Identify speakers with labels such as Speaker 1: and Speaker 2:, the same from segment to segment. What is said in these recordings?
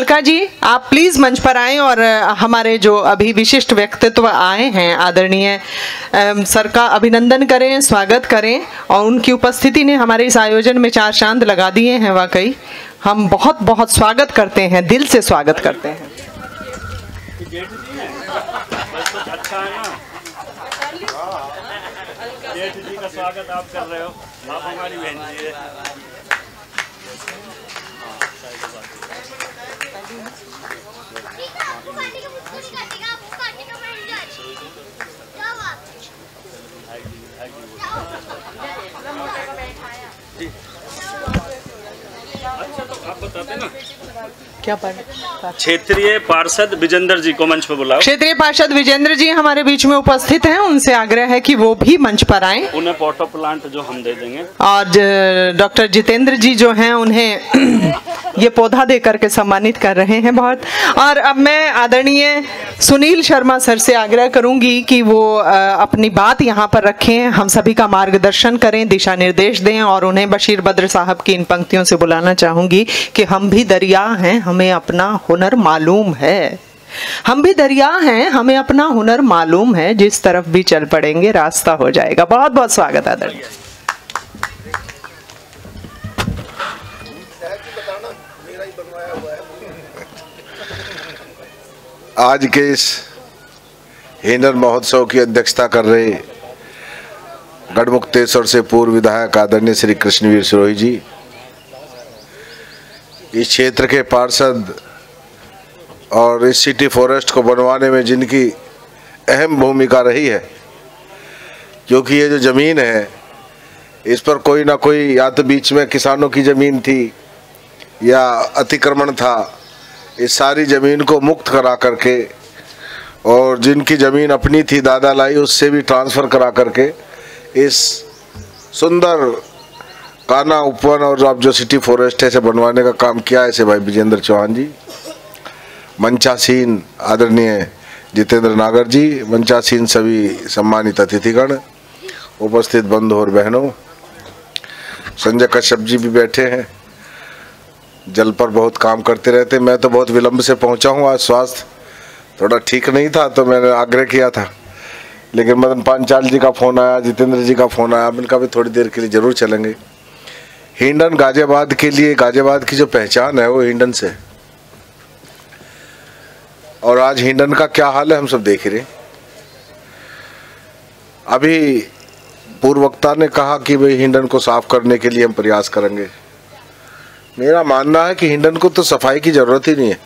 Speaker 1: अलका जी, आप प्लीज मंच पर आएं और हमारे जो अभी विशिष्ट व्यक्तित्व आए हैं आदरणीय सर का अभिनंदन करें, स्वागत करें। और उनकी उपस्थिति ने हमारे इस आयोजन में चार चांद लगा दिए हैं। वाकई हम बहुत बहुत स्वागत करते हैं, दिल से स्वागत करते हैं।
Speaker 2: अच्छा है ना, जेठ जी का स्वागत आप कर रहे हो, आप हमारी बहन जी है। अच्छा तो आप बताते ना
Speaker 1: क्या
Speaker 2: क्षेत्रीय पार्षद विजेंद्र जी को मंच पर बुलाओ।
Speaker 1: क्षेत्रीय पार्षद विजेंद्र जी हमारे बीच में उपस्थित हैं, उनसे आग्रह है कि वो भी मंच पर आएं।
Speaker 2: उन्हें पॉटो प्लांट जो हम दे देंगे।
Speaker 1: और डॉक्टर जितेंद्र जी जो हैं उन्हें ये पौधा दे करके सम्मानित कर रहे हैं बहुत। और अब मैं आदरणीय सुनील शर्मा सर से आग्रह करूंगी कि वो अपनी बात यहाँ पर रखें, हम सभी का मार्गदर्शन करें, दिशा निर्देश दें। और उन्हें बशीर बद्र साहब की इन पंक्तियों से बुलाना चाहूंगी कि हम भी दरिया हैं, हमें अपना हुनर मालूम है। हम भी दरिया हैं, हमें अपना हुनर मालूम है, जिस तरफ भी चल पड़ेंगे रास्ता हो जाएगा। बहुत बहुत स्वागत आदरणीय।
Speaker 3: आज के इस हिंडन महोत्सव की अध्यक्षता कर रहे गढ़मुक्तेश्वर से पूर्व विधायक आदरणीय श्री कृष्णवीर सिरोही जी, इस क्षेत्र के पार्षद और इस सिटी फॉरेस्ट को बनवाने में जिनकी अहम भूमिका रही है, क्योंकि ये जो ज़मीन है इस पर कोई ना कोई या तो बीच में किसानों की ज़मीन थी या अतिक्रमण था। इस सारी ज़मीन को मुक्त करा करके और जिनकी ज़मीन अपनी थी दादा लाई उससे भी ट्रांसफ़र करा करके इस सुंदर कान्हा उपवन और अब जो सिटी फॉरेस्ट है से बनवाने का काम किया है से भाई विजेंद्र चौहान जी, मंचासीन आदरणीय जितेंद्र नागर जी, मंचासीन सभी सम्मानित अतिथिगण, उपस्थित बंधु और बहनों, संजय कश्यप जी भी बैठे हैं, जल पर बहुत काम करते रहते। मैं तो बहुत विलंब से पहुंचा हूं, आज स्वास्थ्य थोड़ा ठीक नहीं था तो मैंने आग्रह किया था, लेकिन मदन पांचाल जी का फ़ोन आया, जितेंद्र जी का फ़ोन आया, इनका भी थोड़ी देर के लिए ज़रूर चलेंगे। हिंडन गाजियाबाद के लिए, गाजियाबाद की जो पहचान है वो हिंडन से, और आज हिंडन का क्या हाल है हम सब देख रहे। अभी पूर्व वक्ता ने कहा कि भाई हिंडन को साफ करने के लिए हम प्रयास करेंगे। मेरा मानना है कि हिंडन को तो सफाई की जरूरत ही नहीं है,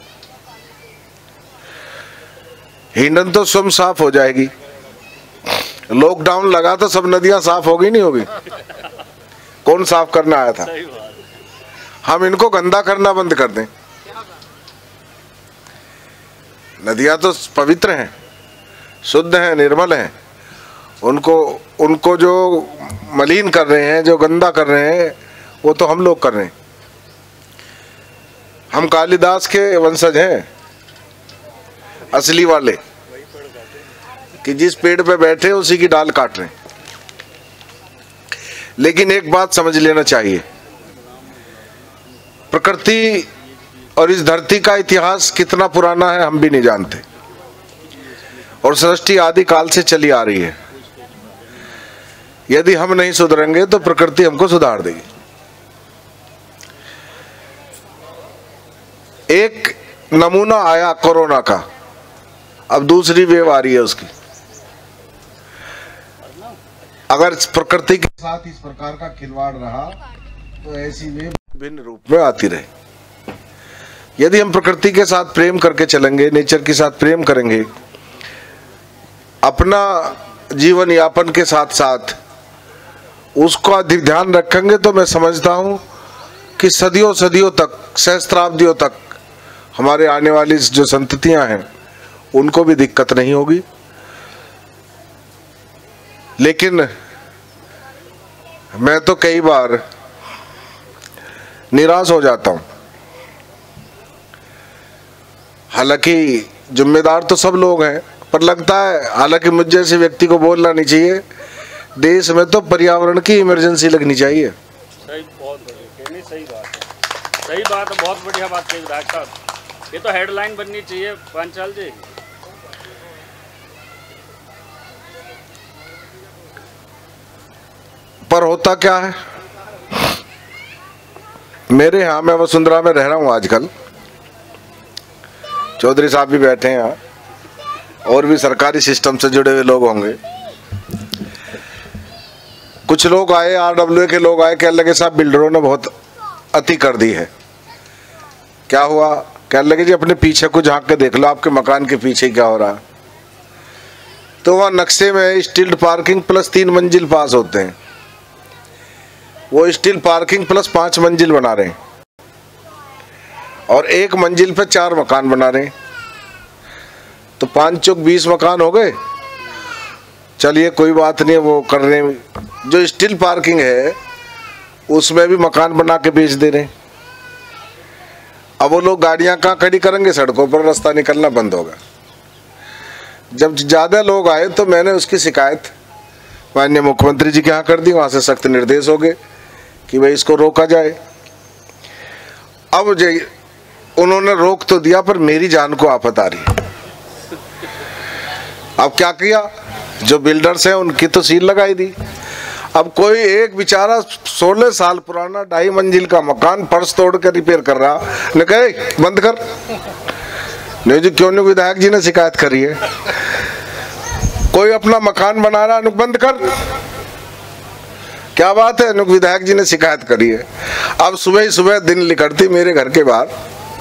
Speaker 3: हिंडन तो स्वयं साफ हो जाएगी। लॉकडाउन लगा तो सब नदियां साफ होगी नहीं होगी? कौन साफ करना आया था? हम इनको गंदा करना बंद कर दें। नदियां तो पवित्र हैं, शुद्ध हैं, निर्मल हैं। उनको जो मलिन कर रहे हैं, जो गंदा कर रहे हैं, वो तो हम लोग कर रहे हैं। हम कालिदास के वंशज हैं, असली वाले, कि जिस पेड़ पे बैठे उसी की डाल काट रहे हैं। लेकिन एक बात समझ लेना चाहिए, प्रकृति और इस धरती का इतिहास कितना पुराना है हम भी नहीं जानते, और सृष्टि आदि काल से चली आ रही है। यदि हम नहीं सुधरेंगे तो प्रकृति हमको सुधार देगी। एक नमूना आया कोरोना का, अब दूसरी वेव आ रही है उसकी। अगर प्रकृति के साथ इस प्रकार का खिलवाड़ रहा तो ऐसी वेव भिन्न रूप में आती रहे। यदि हम प्रकृति के साथ प्रेम करके चलेंगे, नेचर के साथ प्रेम करेंगे, अपना जीवन यापन के साथ साथ उसका अधिक ध्यान रखेंगे, तो मैं समझता हूं कि सदियों सदियों तक, सहस्त्राब्दियों तक हमारे आने वाली जो संततियां हैं उनको भी दिक्कत नहीं होगी। लेकिन मैं तो कई बार निराश हो जाता हूं। हालांकि जिम्मेदार तो सब लोग हैं, पर लगता है, हालांकि मुझ जैसे व्यक्ति को बोलना नहीं चाहिए, देश में तो पर्यावरण की इमरजेंसी लगनी चाहिए।
Speaker 2: सही, बहुत बढ़िया, सही बात है, सही बात है, बहुत बढ़िया बात कही विधायक साहब। ये तो हेडलाइन बननी चाहिए पांचाल जी।
Speaker 3: पर होता क्या है, मेरे यहाँ, मैं वसुंधरा में रह रहा हूँ आजकल, चौधरी साहब भी बैठे हैं यहाँ, और भी सरकारी सिस्टम से जुड़े हुए लोग होंगे। कुछ लोग आए, RWA के लोग आए, कहने लगे साहब बिल्डरों ने बहुत अति कर दी है। क्या हुआ? कहने लगे जी अपने पीछे को झांक के देख लो, आपके मकान के पीछे क्या हो रहा। तो वहाँ नक्शे में स्टील्ड पार्किंग प्लस 3 मंजिल पास होते हैं, वो स्टील पार्किंग प्लस 5 मंजिल बना रहे हैं, और 1 मंजिल पे 4 मकान बना रहे हैं। तो 5 चौक 20 मकान हो गए। चलिए कोई बात नहीं, वो कर रहे हैं। जो स्टील पार्किंग है उसमें भी मकान बना के बेच दे रहे हैं। अब वो लोग गाड़ियां कहाँ खड़ी करेंगे? सड़कों पर, रास्ता निकलना बंद होगा। जब ज्यादा लोग आए तो मैंने उसकी शिकायत माननीय मुख्यमंत्री जी के यहाँ कर दी। वहां से सख्त निर्देश हो गए कि भाई इसको रोका जाए। अब उन्होंने रोक तो दिया, पर मेरी जान को आफत आ रही है। अब क्या किया, जो बिल्डर्स हैं उनकी तो सील लगाई दी। अब कोई एक बेचारा 16 साल पुराना 2.5 मंजिल का मकान फर्श तोड़ कर रिपेयर कर रहा, ने कहे बंद कर। नहीं जी, क्यों नहीं? विधायक जी ने शिकायत करी है। कोई अपना मकान बना रहा, बंद कर। क्या बात है? विधायक जी ने शिकायत करी है। अब सुबह ही सुबह दिन निकलती मेरे घर के बाहर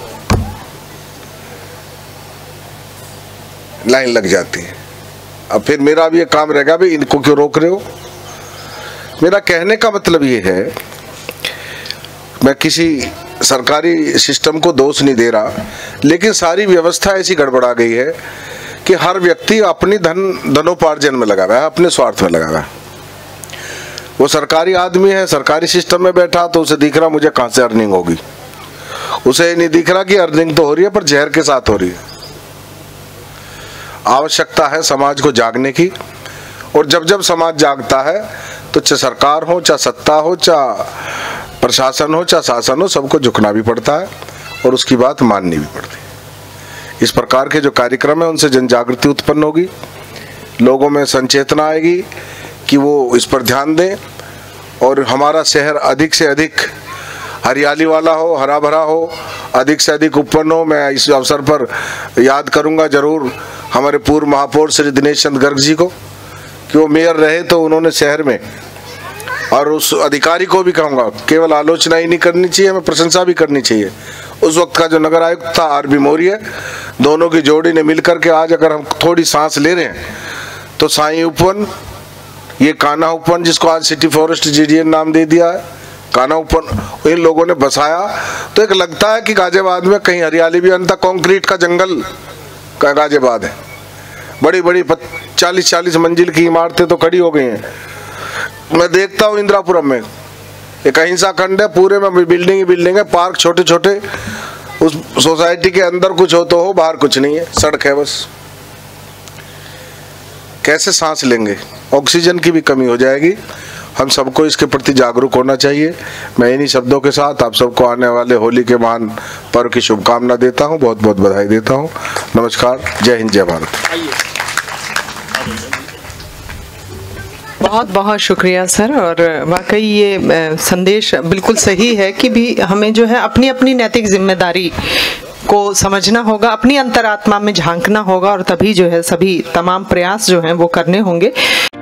Speaker 3: लाइन लग जाती है। अब फिर मेरा भी एक काम रहेगा, भाई इनको क्यों रोक रहे हो? मेरा कहने का मतलब ये है, मैं किसी सरकारी सिस्टम को दोष नहीं दे रहा, लेकिन सारी व्यवस्था ऐसी गड़बड़ा गई है कि हर व्यक्ति अपनी धनोपार्जन में लगा हुआ है, अपने स्वार्थ में लगा हुआ है। वो सरकारी आदमी है, सरकारी सिस्टम में बैठा, तो उसे दिख रहा मुझे कहां से अर्निंग होगी। उसे ये नहीं दिख रहा कि अर्निंग तो हो रही है, पर जहर के साथ हो रही है। आवश्यकता है समाज को जागने की, और जब जब समाज जागता है तो चाहे सरकार हो, चाहे सत्ता हो, चाहे प्रशासन हो, चाहे शासन हो, सबको झुकना भी पड़ता है और उसकी बात माननी भी पड़ती है। इस प्रकार के जो कार्यक्रम है उनसे जन जागृति उत्पन्न होगी, लोगों में संचेतना आएगी कि वो इस पर ध्यान दें, और हमारा शहर अधिक से अधिक हरियाली वाला हो, हरा भरा हो, अधिक से अधिक उत्पन्न हो। मैं इस अवसर पर याद करूंगा जरूर हमारे पूर्व महापौर श्री दिनेश चंद्र गर्ग जी को, कि वो मेयर रहे तो उन्होंने शहर में, और उस अधिकारी को भी कहूँगा, केवल आलोचना ही नहीं करनी चाहिए, हमें प्रशंसा भी करनी चाहिए। उस वक्त का जो नगर आयुक्त था RB मौर्य, दोनों की जोड़ी ने मिलकर के आज अगर हम थोड़ी सांस ले रहे हैं तो साई उपवन, ये कान्हा उपवन जिसको आज सिटी फॉरेस्ट GDN नाम दे दिया है, कान्हा उपवन इन लोगों ने बसाया। तो एक लगता है कि गाजियाबाद में कहीं हरियाली भी, अंत कंक्रीट का जंगल का गाजियाबाद है। बड़ी बड़ी 40-40 मंजिल की इमारतें तो खड़ी हो गई हैं। मैं देखता हूँ इंदिरापुरम में एक अहिंसा खंड है, पूरे में बिल्डिंग ही बिल्डिंग है, पार्क छोटे छोटे, उस सोसाइटी के अंदर कुछ हो तो हो, बाहर कुछ नहीं है, सड़क है बस। कैसे सांस लेंगे? ऑक्सीजन की भी कमी हो जाएगी। हम सबको इसके प्रति जागरूक होना चाहिए। मैं इन्हीं शब्दों के साथ आप सबको आने वाले होली के महान पर्व की शुभकामना देता हूं, बहुत बहुत बधाई देता हूं। नमस्कार, जय हिंद, जय भारत।
Speaker 1: बहुत बहुत शुक्रिया सर। और वाकई ये संदेश बिल्कुल सही है कि भी हमें जो है अपनी अपनी नैतिक जिम्मेदारी को समझना होगा, अपनी अंतरात्मा में झांकना होगा, और तभी जो है सभी तमाम प्रयास जो हैं वो करने होंगे।